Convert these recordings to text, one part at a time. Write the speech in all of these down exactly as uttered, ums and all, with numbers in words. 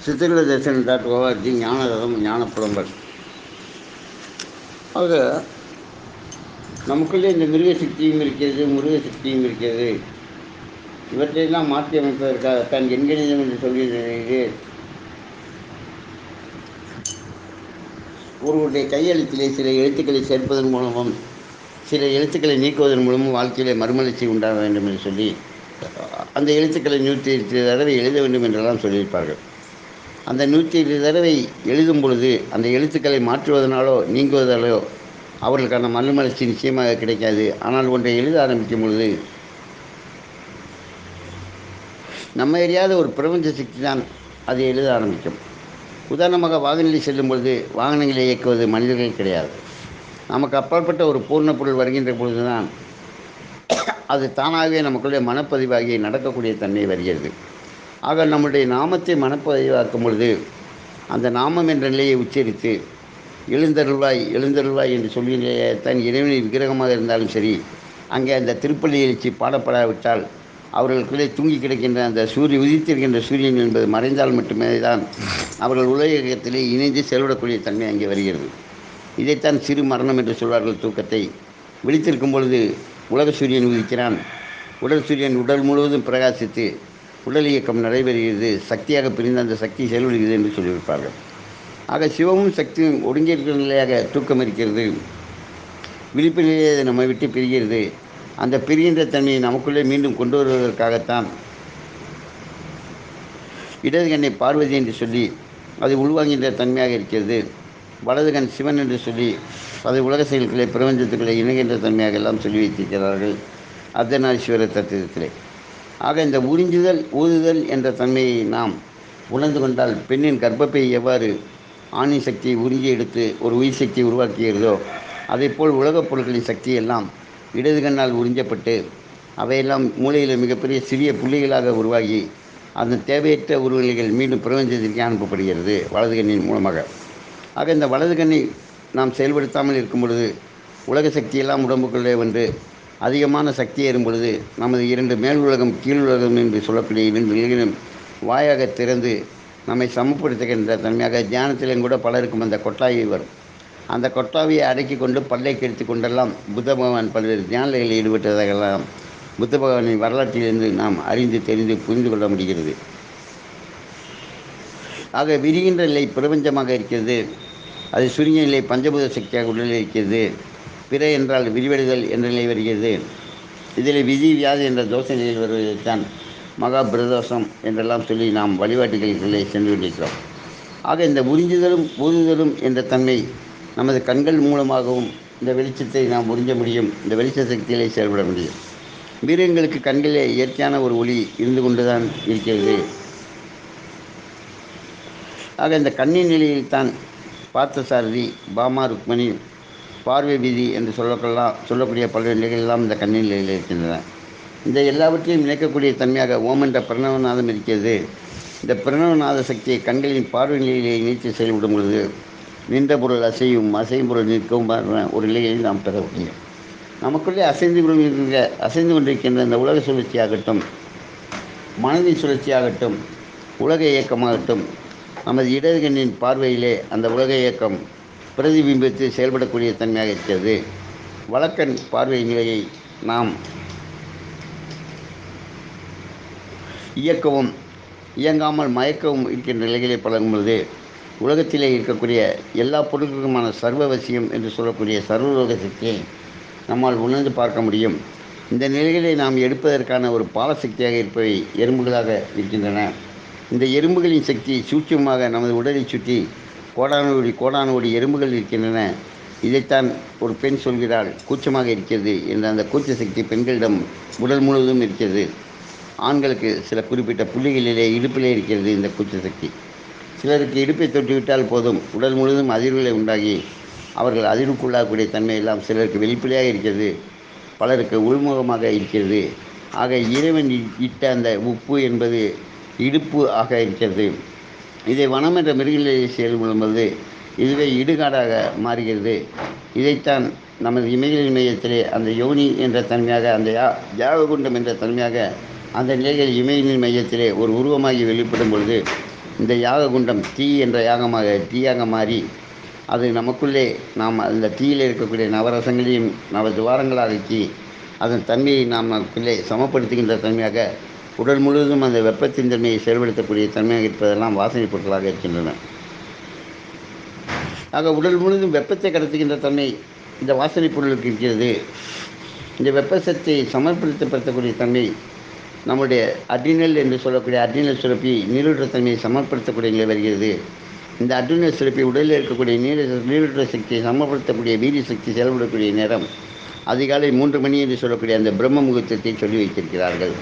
சித்திர தரிசனம் dot O R G Gnanaratham ஞானப்புலம்பல். ஆக நமக்குள்ளே இந்த மிருக சக்தியும் இருக்கிறது, முருக சக்தியும் இருக்கிறது. இவற்றையெல்லாம் மாற்றி அமைப்பதற்காகத்தான் எண்கணிதம் என்று சொல்கிறீர்களே, ஒருவருடைய கையெழுத்திலே சில எழுத்துக்களை சேர்ப்பதன் மூலமும் சில எழுத்துக்களை நீக்குவதன் மூலமும் வாழ்க்கையிலே மறுமலர்ச்சி உண்டாக வேண்டும் என்று சொல்லி அந்த எழுத்துக்களை நூற்றி எட்டு தடவை எழுத வேண்டும் என்றெல்லாம் சொல்லியிருப்பார்கள். அந்த நூற்றி எட்டு தடவை எழுதும் பொழுது அந்த எழுத்துக்களை மாற்றுவதனாலோ நீங்குவதாலோ அவர்களுக்கான மறுமலர்ச்சி நிச்சயமாக கிடைக்காது. ஆனால் ஒன்றை எழுத ஆரம்பிக்கும் பொழுது நம்ம அறியாத ஒரு பிரபஞ்ச சக்தி தான் அதை எழுத ஆரம்பிக்கும். உதாரணமாக வாகனங்களில் செல்லும் பொழுது வாகனங்களை இயக்குவது மனிதர்கள் கிடையாது. நமக்கு அப்பாற்பட்ட ஒரு பூர்ண பொருள் வருகின்ற பொழுது தான் அது தானாகவே நமக்குள்ளே மனப்பதிவாகி நடக்கக்கூடிய தன்மை வருகிறது. ஆக நம்முடைய நாமத்தை மனப்பதிவாக்கும் பொழுது அந்த நாமம் என்ற நிலையை உச்சரித்து எழுந்தருள்வாய் எழுந்தருள்வாய் என்று சொல்லிய தன் இறைவனின் விக்கிரகமாக இருந்தாலும் சரி, அங்கே அந்த திருப்பள்ளி எழுச்சி பாடப்படாவிட்டால் அவர்களுக்குள்ளே தூங்கி கிடக்கின்ற அந்த சூரிய உதித்திருக்கின்ற சூரியன் என்பது மறைந்தால் மட்டுமே தான் அவர்கள் உலகத்திலே இணைந்து செயல்படக்கூடிய தன்மை அங்கே வருகிறது. இதைத்தான் சிறு மரணம் என்று சொல்வார்கள். தூக்கத்தை விழித்திருக்கும் பொழுது உலக சூரியன் உதிக்கிறான், உடல் சூரியன் உடல் முழுவதும் பிரகாசித்து உடல் இயக்கம் நடைபெறுகிறது, சக்தியாக பிரிந்து அந்த சக்தி செயல்படுகிறது என்று சொல்லியிருப்பார்கள். ஆக சிவமும் சக்தியும் ஒடுங்கியிருக்கிற நிலையாக தூக்கம் இருக்கிறது. விழிப்பு நிலையை நம்மை விட்டு பிரிகிறது. அந்த பிரிகின்ற தன்மையை நமக்குள்ளே மீண்டும் கொண்டு வருவதற்காகத்தான் இடது கண்ணை பார்வதி என்று சொல்லி அது உள்வாங்கின்ற தன்மையாக இருக்கிறது. வலது கண் சிவன் என்று சொல்லி அது உலக செயல்களை பிரபஞ்சத்துக்களை இணைகின்ற தன்மையாக எல்லாம் சொல்லி வைத்திருக்கிறார்கள் அர்த்தநாரீஸ்வரர் தத்துவத்திலே. ஆக இந்த உறிஞ்சுதல் ஊதுதல் என்ற தன்மையை நாம் உணர்ந்து கொண்டால் பெண்ணின் கர்ப்பப்பை எவ்வாறு ஆணின் சக்தியை உறிஞ்சி எடுத்து ஒரு உயிர் சக்தியை உருவாக்குகிறதோ அதேபோல் உலகப் பொருட்களின் சக்தி எல்லாம் இடது கண்ணால் உறிஞ்சப்பட்டு அவையெல்லாம் மூளையில் மிகப்பெரிய சிறிய புள்ளிகளாக உருவாகி அந்த தேவையற்ற உருவநிலைகள் மீண்டும் பிரபஞ்சத்திற்கு அனுப்பப்படுகிறது வலது கண்ணின் மூலமாக. ஆக இந்த வலது கண்ணை நாம் செயல்படுத்தாமல் இருக்கும் பொழுது உலக சக்தியெல்லாம் உடம்புக்குள்ளே வந்து அதிகமான சக்தி ஏறும் பொழுது நமது இரண்டு மேல் உலகம் கீழ் உலகம் என்று சொல்லக்கூடிய இரண்டு நிலைகளும் வாயாக திறந்து நம்மை சமப்படுத்துகின்ற தன்மையாக தியானத்திலும் கூட பலருக்கும் அந்த கொட்டாவி வரும். அந்த கொட்டாவியை அடக்கி கொண்டு பல்லை கெடுத்து கொண்டெல்லாம் புத்த பகவான் பல்வேறு தியானங்களில் ஈடுபட்டதாகலாம் புத்த பகவானின் வரலாற்றிலிருந்து நாம் அறிந்து தெரிந்து புரிந்து கொள்ள முடிகிறது. ஆக விரிகின்ற நிலை பிரபஞ்சமாக இருக்கிறது, அது சுருங்கிய நிலை பஞ்சபூத சக்தியாக உடலில் இருக்கிறது. பிற என்றால் விரிவடைதல் என்ற நிலை வருகிறது. இதில் விதி வியாதி என்ற தோஷ நிலையில் வருவதைத்தான் மகா பிரதோஷம் என்றெல்லாம் சொல்லி நாம் வழிபாட்டுகளிலே சென்று கொண்டிருக்கிறோம். ஆக இந்த உறிஞ்சுதலும் ஊதுதலும் என்ற தன்மை நமது கண்கள் மூலமாகவும் இந்த வெளிச்சத்தை நாம் உறிஞ்ச முடியும், இந்த வெளிச்ச சக்தியிலே செயல்பட முடியும். மிருகங்களுக்கு கண்களிலே இயற்கையான ஒரு ஒளி இருந்து கொண்டு தான் இருக்கிறது. ஆக இந்த கண்ணின் நிலையில்தான் பார்த்தசாரதி, பாமா, ருக்மணி, பார்வை விதி என்று சொல்லக்கலாம் சொல்லக்கூடிய பல்வேறு நிலைகள் எல்லாம் இந்த கண்ணின் நிலையில் இருக்கின்றன. இந்த எல்லாவற்றையும் இணைக்கக்கூடிய தன்மையாக ஓம் என்ற பிரணவநாதம் இருக்கிறது. இந்த பிரணவநாத சக்தியை கண்களின் பார்வை நிலையிலே இணைத்து செயல்படும் பொழுது நின்ற பொருள் அசையும், அசையும் பொருள் நிற்கவும் ஒரு நிலையை நாம் பெற முடியும். நமக்குள்ளே அசைந்து கொண்டிருக்கின்ற அசைந்து கொண்டிருக்கின்ற இந்த உலக சுழற்சியாகட்டும், மனதின் சுழற்சியாகட்டும், உலக இயக்கமாகட்டும், நமது இடது கண்ணின் பார்வையிலே அந்த உலக இயக்கம் பிரதிபிம்பித்து செயல்படக்கூடிய தன்மையாக இருக்கிறது. வலக்கண் பார்வை நிலையை நாம் இயக்கவும் இயங்காமல் மயக்கவும் இருக்கின்ற நிலைகளை பழகும் பொழுது உலகத்திலே இருக்கக்கூடிய எல்லா பொருட்களுக்குமான சர்வவசியம் என்று சொல்லக்கூடிய சர்வலோக சக்தியை நம்மால் உணர்ந்து பார்க்க முடியும். இந்த நிலைகளை நாம் எடுப்பதற்கான ஒரு பாலசக்தியாக இருப்பவை எறும்புகளாக இருக்கின்றன. இந்த எறும்புகளின் சக்தி சூட்சமாக நமது உடலை சுற்றி கோடானோடி கோடானோடி எறும்புகள் இருக்கின்றன. இதைத்தான் ஒரு பெண் சொல்கிறாள், கூச்சமாக இருக்கிறது என்ற அந்த கூச்ச சக்தி பெண்களிடம் உடல் முழுவதும் இருக்கிறது. ஆண்களுக்கு சில குறிப்பிட்ட புள்ளிகளிலே இடுப்பிலே இருக்கிறது இந்த கூச்ச சக்தி. சிலருக்கு இடுப்பை தொட்டுவிட்டால் போதும் உடல் முழுவதும் அதிர்வுகளை உண்டாகி அவர்கள் அதிர்வுக்குள்ளாகக்கூடிய தன்மையெல்லாம் சிலருக்கு வெளிப்படையாக இருக்கிறது, பலருக்கு உள்முகமாக இருக்கிறது. ஆக இறைவன் இட்ட அந்த உப்பு என்பது இடுப்பு ஆக இருக்கிறது. இதை வனம் என்ற மிருகநிலையை செயல்படும்போது இதுவே இடுகாடாக மாறுகிறது. இதைத்தான் நமது இமைகளின் மையத்திலே அந்த யோனி என்ற தன்மையாக அந்த யா யாககுண்டம் என்ற தன்மையாக அந்த நிலைகள் இமையின் மையத்திலே ஒரு உருவமாகி வெளிப்படும் பொழுது இந்த யாக குண்டம் தீ என்ற யாகமாக தீயாக மாறி அது நமக்குள்ளே நாம் அந்த தீயில் இருக்கக்கூடிய நவரசங்களையும் நவ துவாரங்களாக ஆக்கி அதன் தன்மையை நாம் நமக்குள்ளே சமப்படுத்துகின்ற தன்மையாக உடல் முழுவதும் அந்த வெப்பத்தின் தன்மையை செயல்படுத்தக்கூடிய தன்மையாக இருப்பதெல்லாம் வாசனை பொருட்களாக இருக்கின்றன. ஆக உடல் முழுவதும் வெப்பத்தை கடத்துகின்ற தன்மை இந்த வாசனை பொருளுக்கு இருக்கிறது. இந்த வெப்ப சக்தியை சமப்படுத்தப்படுத்தக்கூடிய தன்மை நம்முடைய அட்ரினல் என்று சொல்லக்கூடிய அட்ரினல் சுரப்பி நீரூற்ற தன்மையை சமப்படுத்தக்கூடிய நிலை வருகிறது. இந்த அட்ரினல் சுரப்பி உடலில் இருக்கக்கூடிய நீர நீரூற்ற சக்தியை சமப்படுத்தக்கூடிய வீரிய சக்தி செயல்படக்கூடிய நேரம் அதிகாலை மூன்று மணி என்று சொல்லக்கூடிய அந்த பிரம்ம முகூர்த்தத்தை சொல்லி வைத்திருக்கிறார்கள்.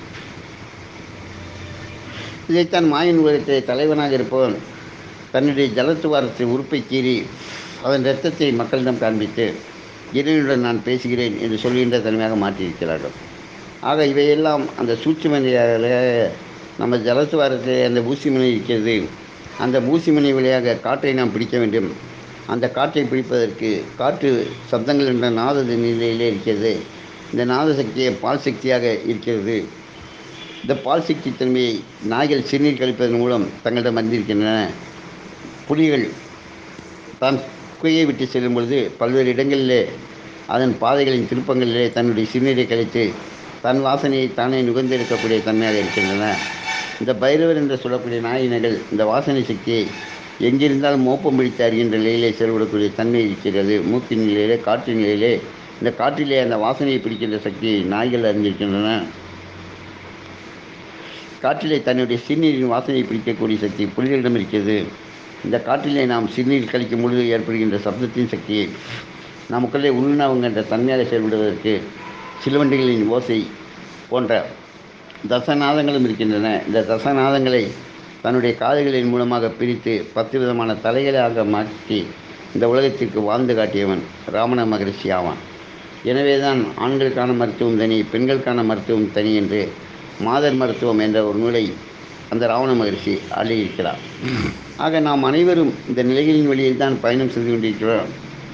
இதைத்தான் மாயன் உலகத்திலே தலைவனாக இருப்பவன் தன்னுடைய ஜலத்துவாரத்தை உறுப்பை கீறி அதன் இரத்தத்தை மக்களிடம் காண்பித்து இறைவனுடன் நான் பேசுகிறேன் என்று சொல்கின்ற தன்மையாக மாற்றியிருக்கிறார்கள். ஆக இவையெல்லாம் அந்த சூட்சுமனையாக நம்ம ஜலத்துவாரத்திலே அந்த ஊசிமனை இருக்கிறது. அந்த ஊசிமனை வழியாக காற்றை நாம் பிடிக்க வேண்டும். அந்த காற்றை பிடிப்பதற்கு காற்று சப்தங்கள் என்ற நாத நிலையிலே இருக்கிறது. இந்த நாத சக்தியை பால் சக்தியாக இருக்கிறது. இந்த பால் சக்தி தன்மையை நாய்கள் சிறுநீர் கழிப்பதன் மூலம் தங்களிடம் அறிந்திருக்கின்றன. புலிகள் தான் குகையை விட்டு செல்லும் பொழுது பல்வேறு இடங்களிலே அதன் பாதைகளின் திருப்பங்களிலே தன்னுடைய சிறுநீரை கழித்து தன் வாசனையை தானே நுகர்ந்தெடுக்கக்கூடிய தன்மையாக இருக்கின்றன. இந்த பைரவர் என்று சொல்லக்கூடிய நாயினங்கள் இந்த வாசனை சக்தியை எங்கிருந்தாலும் மோப்பம் பிடித்து அறிகின்ற நிலையிலே செயல்படக்கூடிய தன்மை இருக்கிறது. மூக்கின் நிலையிலே காற்றின் நிலையிலே இந்த காற்றிலே அந்த வாசனையை பிடிக்கின்ற சக்தியை நாய்கள் அறிந்திருக்கின்றன. காற்றிலே தன்னுடைய சிறுநீரின் வாசனையை பிடிக்கக்கூடிய சக்தி புலிகளிடம் இருக்கிறது. இந்த காற்றிலே நாம் சிறுநீர் கழிக்கும் பொழுது ஏற்படுகின்ற சப்தத்தின் சக்தியை நமக்குள்ளே உள்நாவுங்கின்ற தன்மையாக செயல்படுவதற்கு சிலுவண்டிகளின் ஓசை போன்ற தசநாதங்களும் இருக்கின்றன. இந்த தசநாதங்களை தன்னுடைய காதுகளின் மூலமாக பிரித்து பத்து விதமான தலைகளாக மாற்றி இந்த உலகத்திற்கு வாழ்ந்து காட்டியவன் ராமண மகரிஷி ஆவான். எனவேதான் ஆண்களுக்கான மருத்துவம் தனி, பெண்களுக்கான மருத்துவம் தனி என்று மாதர் மருத்துவம் என்ற ஒரு நூலை அந்த ராவண மகரிஷி அள்ளியிருக்கிறார். ஆக நாம் அனைவரும் இந்த நிலைகளின் வழியில் தான் பயணம் செய்து கொண்டிருக்கிறோம்.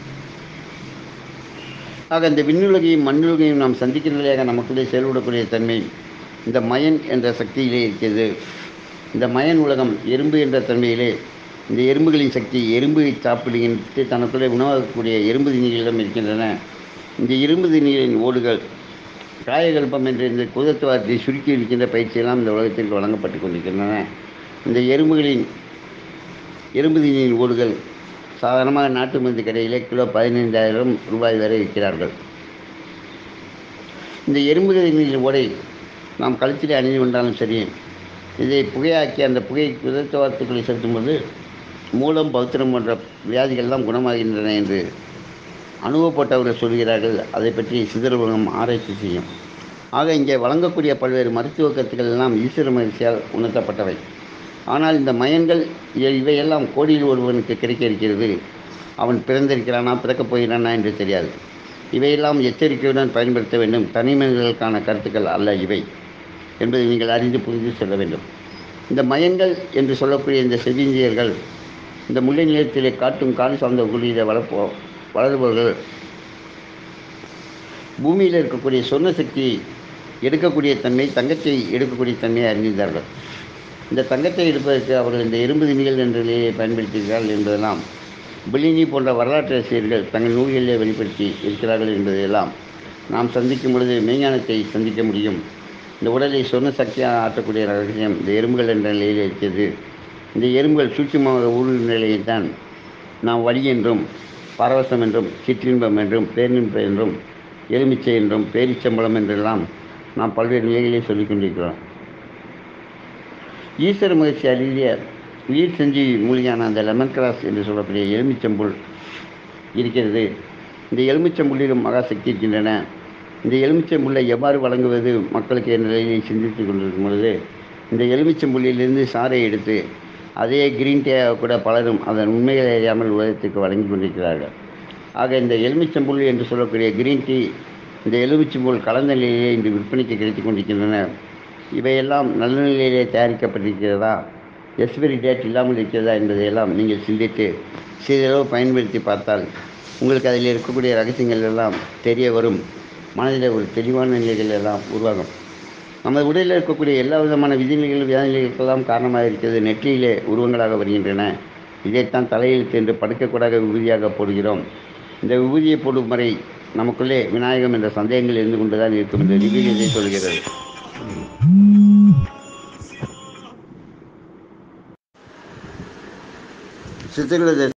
ஆக இந்த விண்ணுலகையும் மண்ணுலகையும் நாம் சந்திக்கிற நிலையாக நமக்குள்ளே செயல்படக்கூடிய தன்மை இந்த மயன் என்ற சக்தியிலே இருக்கிறது. இந்த மயன் உலகம் எறும்பு என்ற தன்மையிலே இந்த எறும்புகளின் சக்தி எறும்பை சாப்பிடுகின்ற தனக்குள்ளே உணவாகக்கூடிய எறும்பு திணிகளிடம் இருக்கின்றன. இந்த எறும்பு திணிகளின் ஓடுகள் காயகல்பம் என்ற இந்த குதத்துவாரத்தை சுருக்கி இருக்கின்ற பயிற்சியெல்லாம் இந்த உலகத்திற்கு வழங்கப்பட்டு கொண்டிருக்கின்றன. இந்த எறும்புகளின் எறும்பு திணியின் ஓடுகள் சாதாரணமாக நாட்டு மருந்து கடையிலே கிலோ பதினைந்தாயிரம் ரூபாய் வரை விற்கிறார்கள். இந்த எறும்புகளின் ஓடை நாம் கழுத்திலே அணிந்து கொண்டாலும் சரி, இதை புகையாக்கி அந்த புகையை குதத்துவாரத்துக்குள்ளே செலுத்தும்போது மூலம் பௌத்திரம் போன்ற வியாதிகள்லாம் குணமாகின்றன என்று அனுபவப்பட்டவர்கள் சொல்கிறார்கள். அதை பற்றி சிதறுவனம் ஆராய்ச்சி செய்யும். ஆக இங்கே வழங்கக்கூடிய பல்வேறு மருத்துவ கருத்துக்கள் எல்லாம் ஈஸ்வர மகிழ்ச்சியால் உணர்த்தப்பட்டவை. ஆனால் இந்த மயன்கள் இவையெல்லாம் கோடியில் ஒருவனுக்கு கிடைக்க இருக்கிறது. அவன் பிறந்திருக்கிறானா பிறக்கப் போகிறானா என்று தெரியாது. இவையெல்லாம் எச்சரிக்கையுடன் பயன்படுத்த வேண்டும். தனி மனிதர்களுக்கான கருத்துக்கள் அல்ல இவை என்பதை நீங்கள் அறிந்து புரிந்து செல்ல வேண்டும். இந்த மயன்கள் என்று சொல்லக்கூடிய இந்த செவிஞ்சியர்கள் இந்த முல்லை நிலத்திலே காட்டும் காடு சார்ந்த குழியிலே வளர்ப்போ வளருபவர்கள் பூமியில் இருக்கக்கூடிய சொர்ண சக்தியை எடுக்கக்கூடிய தன்மை, தங்கத்தை எடுக்கக்கூடிய தன்மையை அறிந்திருந்தார்கள். இந்த தங்கத்தை எடுப்பதற்கு அவர்கள் இந்த இரும்பு திணிகள் என்ற நிலையை பயன்படுத்துகிறார்கள் என்பதெல்லாம் பில்லினி போன்ற வரலாற்று ஆசிரியர்கள் தங்கள் நூல்களிலே வெளிப்படுத்தி இருக்கிறார்கள் என்பதையெல்லாம் நாம் சந்திக்கும் பொழுது மெய்ஞானத்தை சந்திக்க முடியும். இந்த உடலை சொர்ண சக்தியாக ஆற்றக்கூடிய ரகசியம் இந்த எறும்புகள் என்ற நிலையில் இருக்கிறது. இந்த எறும்புகள் சூட்சுமமாக ஊழல் நிலையைத்தான் நாம் வழி என்றும் பரவசம் என்றும் சிற்றின்பம் என்றும் பேரின்பம் என்றும் எலுமிச்சை என்றும் பேரிச்சம்பளம் என்றெல்லாம் நாம் பல்வேறு நிலைகளிலே சொல்லிக் கொண்டிருக்கிறோம். ஈஸ்வர மகிழ்ச்சி அருகிய உயிர் செஞ்சி மூலிகையான அந்த லெமன் கிராஸ் என்று சொல்லக்கூடிய எலுமிச்சம்புல் இருக்கிறது. இந்த எலுமிச்சம்புல்லிலும் மகாசக்தி இருக்கின்றன. இந்த எலுமிச்சம்புல்லை எவ்வாறு வழங்குவது மக்களுக்கு என்ற நிலையை சிந்தித்து கொண்டிருக்கும் பொழுது இந்த எலுமிச்சம்புல்லிலிருந்து சாறை எடுத்து அதே கிரீன் டீயாக கூட பலரும் அதன் உண்மைகளை அறியாமல் உலகத்துக்கு வழங்கி கொண்டிருக்கிறார்கள். ஆக இந்த எலுமிச்சம்புல் என்று சொல்லக்கூடிய கிரீன் டீ இந்த எலுமிச்சம்புல் கலந்த நிலையிலே இன்று விற்பனைக்கு கிடைத்து கொண்டிருக்கின்றன. இவையெல்லாம் நல்ல நிலையிலே தயாரிக்கப்பட்டிருக்கிறதா, எக்ஸ்பைரி டேட் இல்லாமல் இருக்கிறதா என்பதையெல்லாம் நீங்கள் சிந்தித்து சிறிதளவு பயன்படுத்தி பார்த்தால் உங்களுக்கு அதில் இருக்கக்கூடிய ரகசியங்கள் எல்லாம் தெரிய வரும். மனதில் ஒரு தெளிவான நிலைகள் எல்லாம் உருவாகும். நமது உடலில் இருக்கக்கூடிய எல்லா விதமான விதிநிலைகள் வேதனைகளுக்கெல்லாம் காரணமாக இருக்கிறது நெற்றியிலே உருவங்களாக வருகின்றன. இதைத்தான் தலையெழுத்து என்று படுக்கக்கூடாத விபூதியாக போடுகிறோம். இந்த விபூதியை போடும் வரை நமக்குள்ளே விநாயகம் என்ற சந்தேகங்கள் இருந்து கொண்டுதான் இருக்கும். இந்த விபூதி இதை சொல்கிறது. சித்திரகுல